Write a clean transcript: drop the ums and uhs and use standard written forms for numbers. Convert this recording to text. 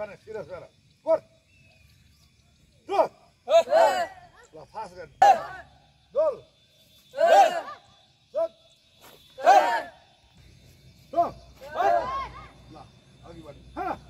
भने सिरियस गर कोट दो ल फास्ट गर दोल दो दो ल अघि बढ्नु